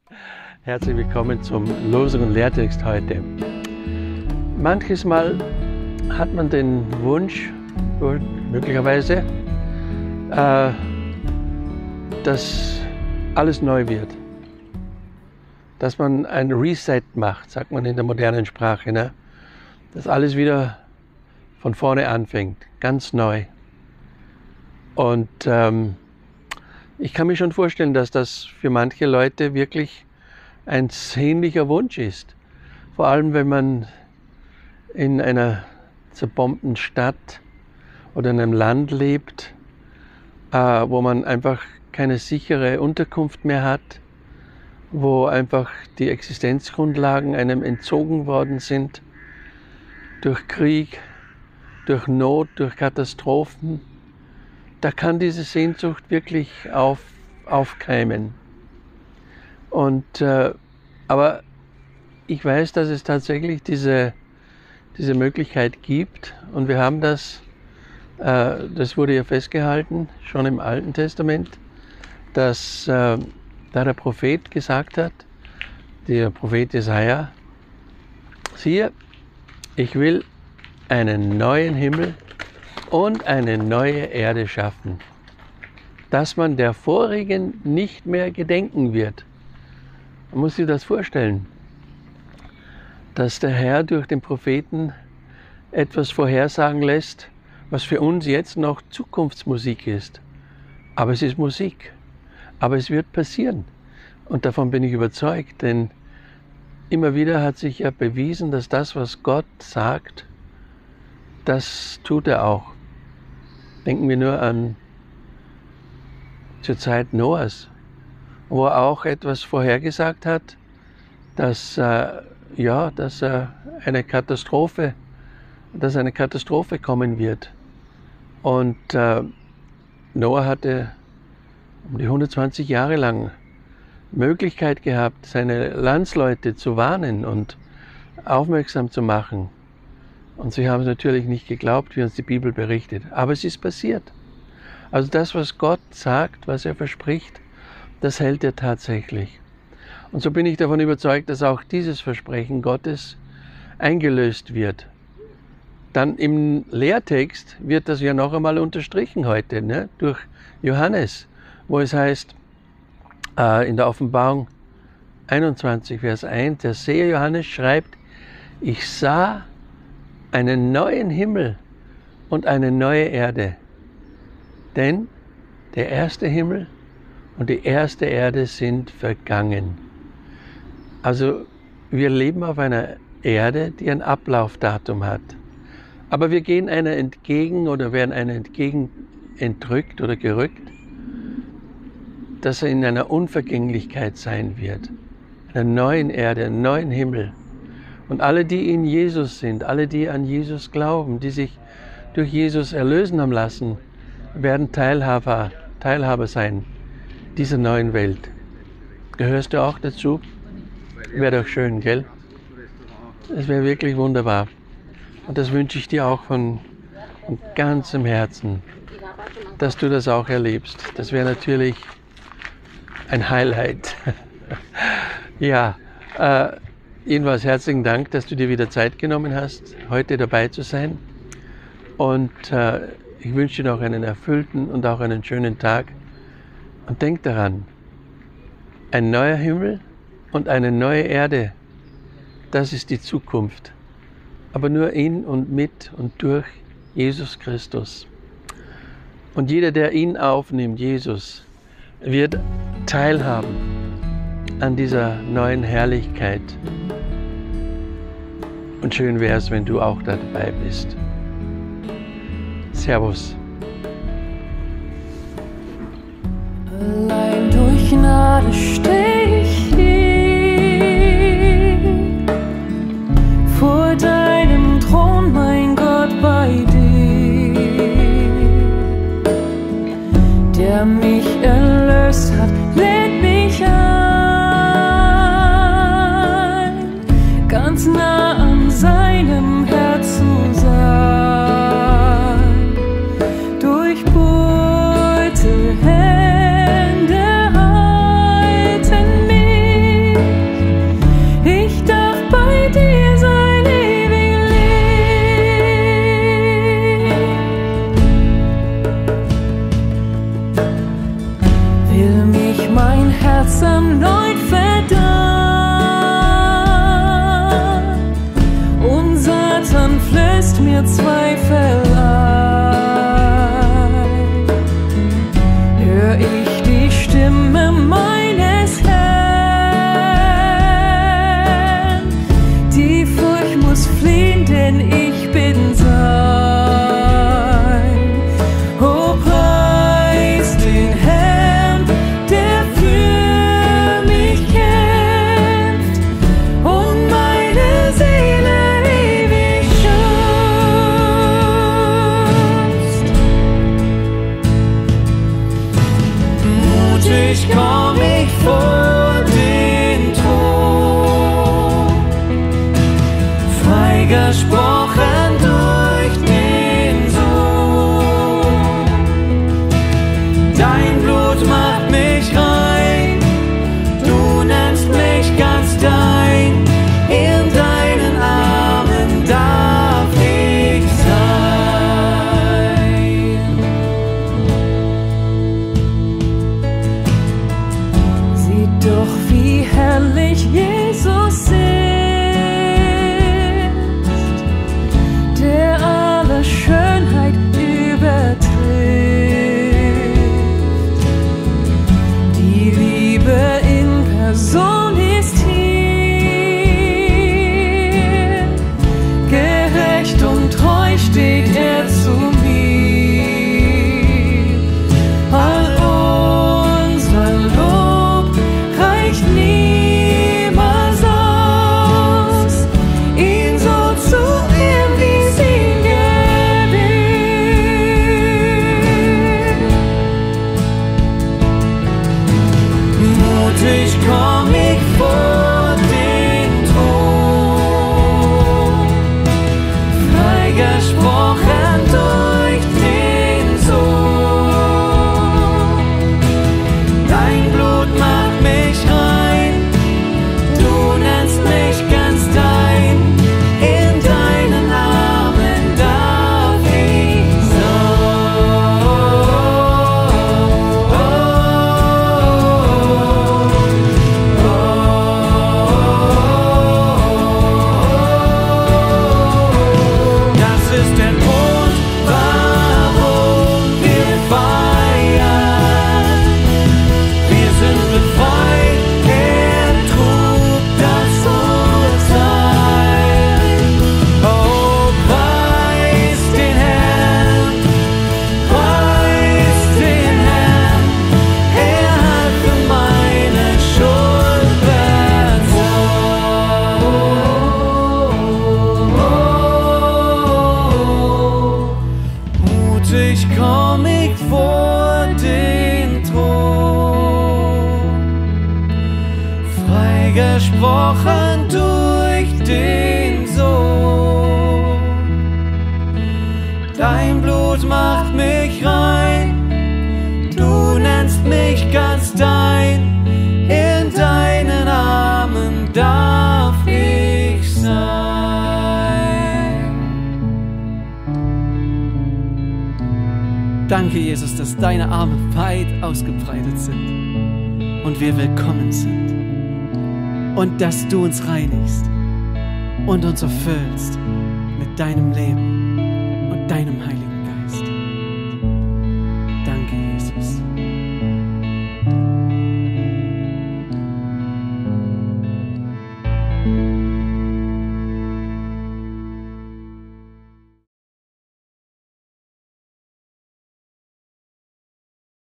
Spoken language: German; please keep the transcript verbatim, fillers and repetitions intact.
Herzlich willkommen zum Losung und Lehrtext heute. Manches Mal hat man den Wunsch, möglicherweise, äh, dass alles neu wird. Dass man ein Reset macht, sagt man in der modernen Sprache. Ne? Dass alles wieder von vorne anfängt, ganz neu. Und ähm, ich kann mir schon vorstellen, dass das für manche Leute wirklich ein sehnlicher Wunsch ist. Vor allem, wenn man in einer zerbombten Stadt oder in einem Land lebt, äh, wo man einfach keine sichere Unterkunft mehr hat, wo einfach die Existenzgrundlagen einem entzogen worden sind durch Krieg, durch Not, durch Katastrophen. Da kann diese Sehnsucht wirklich auf, aufkeimen. Und, äh, aber ich weiß, dass es tatsächlich diese, diese Möglichkeit gibt. Und wir haben das, äh, das wurde ja festgehalten, schon im Alten Testament, dass äh, da der Prophet gesagt hat, der Prophet Jesaja, siehe, ich will einen neuen Himmel und eine neue Erde schaffen, dass man der vorigen nicht mehr gedenken wird. Man muss sich das vorstellen, dass der Herr durch den Propheten etwas vorhersagen lässt, was für uns jetzt noch Zukunftsmusik ist. Aber es ist Musik. Aber es wird passieren. Und davon bin ich überzeugt, denn immer wieder hat sich ja bewiesen, dass das, was Gott sagt, das tut er auch. Denken wir nur an zur Zeit Noahs, wo er auch etwas vorhergesagt hat, dass, äh, ja, dass äh, eine Katastrophe, dass eine Katastrophe kommen wird. Und äh, Noah hatte um die hundertzwanzig Jahre lang Möglichkeit gehabt, seine Landsleute zu warnen und aufmerksam zu machen. Und sie haben es natürlich nicht geglaubt, wie uns die Bibel berichtet. Aber es ist passiert. Also das, was Gott sagt, was er verspricht, das hält er tatsächlich. Und so bin ich davon überzeugt, dass auch dieses Versprechen Gottes eingelöst wird. Dann im Lehrtext wird das ja noch einmal unterstrichen heute, ne? Durch Johannes, wo es heißt, äh, in der Offenbarung einundzwanzig, Vers eins, der Seher Johannes schreibt, ich sah einen neuen Himmel und eine neue Erde. Denn der erste Himmel und die erste Erde sind vergangen. Also wir leben auf einer Erde, die ein Ablaufdatum hat. Aber wir gehen einer entgegen oder werden einer entgegen entrückt oder gerückt, dass er in einer Unvergänglichkeit sein wird. Einer neuen Erde, einem neuen Himmel. Und alle, die in Jesus sind, alle, die an Jesus glauben, die sich durch Jesus erlösen haben lassen, werden Teilhaber, Teilhaber sein dieser neuen Welt. Gehörst du auch dazu? Wäre doch schön, gell? Es wäre wirklich wunderbar. Und das wünsche ich dir auch von, von ganzem Herzen, dass du das auch erlebst. Das wäre natürlich ein Highlight. Ja, äh, jedenfalls herzlichen Dank, dass du dir wieder Zeit genommen hast, heute dabei zu sein. Und äh, ich wünsche dir noch einen erfüllten und auch einen schönen Tag. Und denk daran, ein neuer Himmel und eine neue Erde, das ist die Zukunft. Aber nur in und mit und durch Jesus Christus. Und jeder, der ihn aufnimmt, Jesus, wird teilhaben an dieser neuen Herrlichkeit. Und schön wäre es, wenn du auch dabei bist. Servus. Allein durch Gnade steh ich hier vor deinem Thron, mein Gott, bei dir, der mich erlöst hat, lädt mich ein, ganz nah an seinem Herz zu sein, durchbohrte Hände halten mich. freigesprochen durch den Sohn. Dein Blut macht mich rein, du nennst mich ganz dein, in deinen Armen darf ich sein. Danke, Jesus, dass deine Arme weit ausgebreitet sind und wir willkommen sind. Und dass du uns reinigst und uns erfüllst mit deinem Leben und deinem Heiligen